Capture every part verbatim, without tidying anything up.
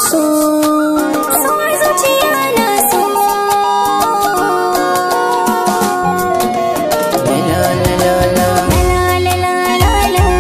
so zuciya na so. la la la la La la la la la.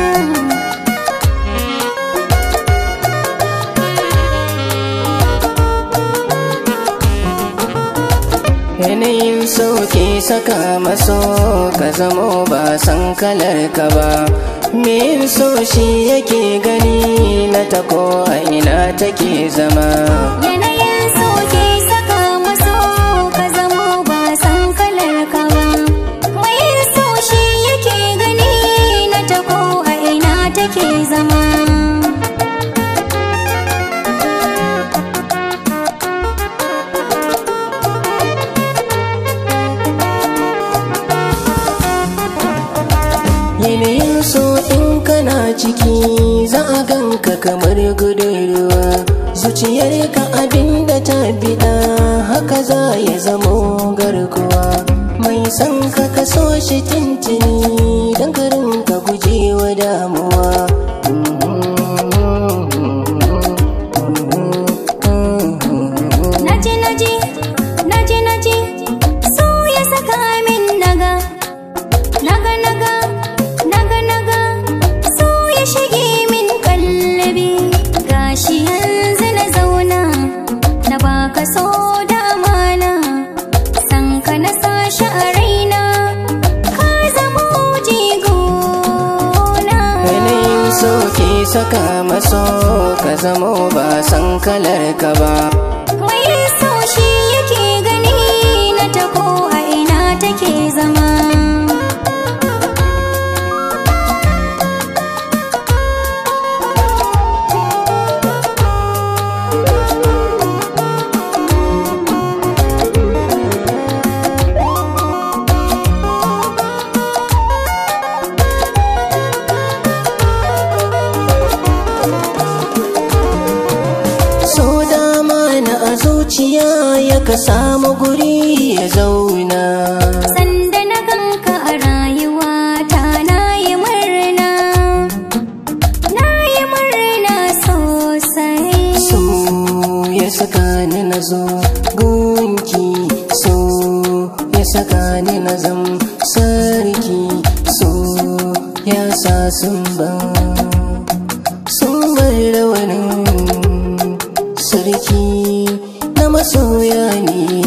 yanayin so ke saka maso ka zamo ba san kalar ka ba. Me so shi yake gani na ta ko a ina take zama. Yanayin so ke saka maso ka zamo ba san kalar ka ba. Mai so shi yake gani na ta ko a ina take zama. yanayin so in kana ciki za a ganka kamar gudun ruwa. Zuciyarka abinda ta bida haka za ya zamo garkuwa. Mai san ka kaso shi tintini don garin ka guje wa damuwa. Naji naji naji naji so ya saka min naga naga naga naga naga so ya shige min kallabi. Gashi yanzu na zauna na baka so da amana, san ka na sashi a raina ka zamo jigona. yanayin so ke saka maso ka zamo ba san kalar ka ba. Mai so shi yake gani na ta ko a ina take zama. So dama na a zuciya ya ka samu guri ya zauna. Sanda na ganka a rayuwa ta na yi murna, na yi murna sosai. So ya saka ni na zo gunki, so ya saka ni na zam sarki, so ya sa sun ban sun bar rawanin sarki na masoya ne.